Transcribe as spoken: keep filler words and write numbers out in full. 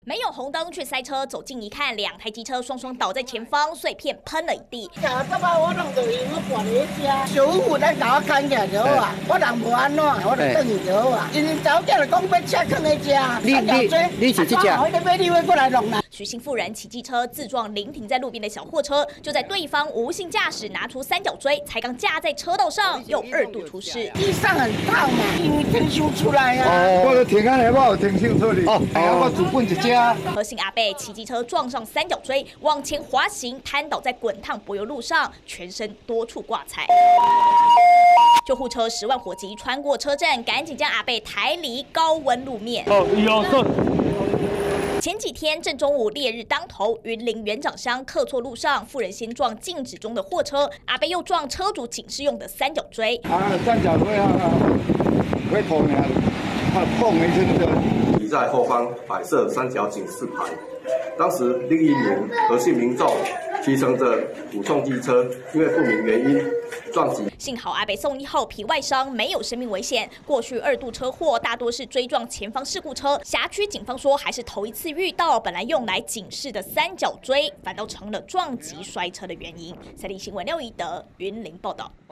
没有红灯却塞车，走近一看，两台机车双双倒在前方，碎片喷了一地。 我弄到伊，我搬回家，小夫来甲我牵起来就好啊，我人无安怎，我就转去就好啊。因为查某囝就讲要车放在家， 你你你是这只？ 我咧买你会过来弄啦。 徐姓妇人骑机车自撞临停在路边的小货车，就在对方无心驾驶拿出三角锥，才刚架在车道上，又二度出事。 地上很烫嘛，因为天修出来啊。 哦，我停下来，我有天修出去。哦，哎呀，我主棍一只。 何姓阿伯骑机车撞上三角锥，往前滑行，瘫倒在滚烫柏油路上，全身多处挂彩。救护车十万火急穿过车站，赶紧将阿伯抬离高温路面。 哦，有错。 前几天正中午烈日当头，云林园长乡客错路上，妇人先撞静止中的货车，阿伯又撞车主警示用的三角锥。 啊，三角锥啊，会碰呢，它碰没声的。 已在后方摆设三角警示牌。当时另一名何姓民众骑乘着普通机车，因为不明原因撞击。 幸好阿北送医后皮外伤，没有生命危险。过去二度车祸大多是追撞前方事故车，辖区警方说还是头一次遇到，本来用来警示的三角锥，反倒成了撞击摔车的原因。三立新闻廖宜德云林报道。